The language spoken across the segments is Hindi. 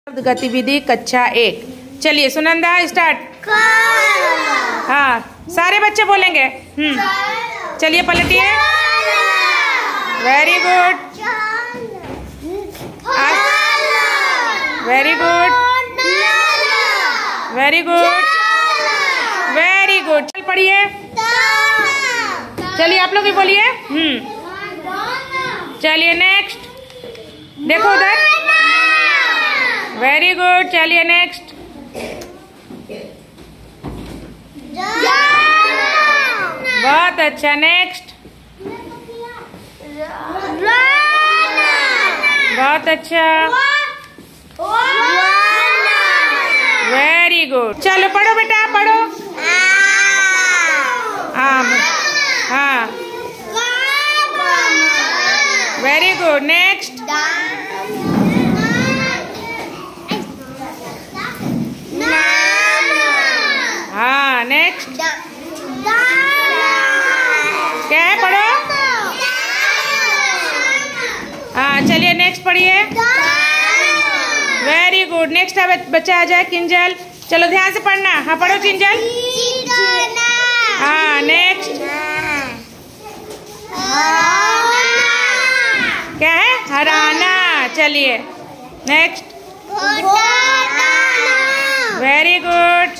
गतिविधि कक्षा 1। चलिए सुनंदा स्टार्ट। हाँ सारे बच्चे बोलेंगे। चलिए पलटिए। Very good, very good, very good, very good. चल पढ़िए। चलिए आप लोग भी बोलिए। चलिए नेक्स्ट, देखो उधर। Very good. चलिए नेक्स्ट। बहुत अच्छा। नेक्स्ट। बहुत अच्छा। Very good. चलो पढ़ो बेटा, पढ़ो। हाँ वेरी गुड। नेक्स्ट। हाँ नेक्स्ट। क्या है, पढ़ो। हाँ चलिए नेक्स्ट पढ़िए। Very good. नेक्स्ट बच्चा आ जाए। किंजल, चलो ध्यान से पढ़ना। हाँ पढ़ो किंजल। हाँ नेक्स्ट। क्या है, हराना। चलिए next. Very good.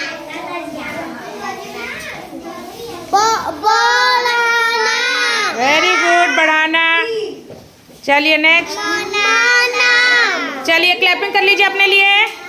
Very good, बढ़ाना। चलिए नेक्स्ट। चलिए क्लैपिंग कर लीजिए अपने लिए।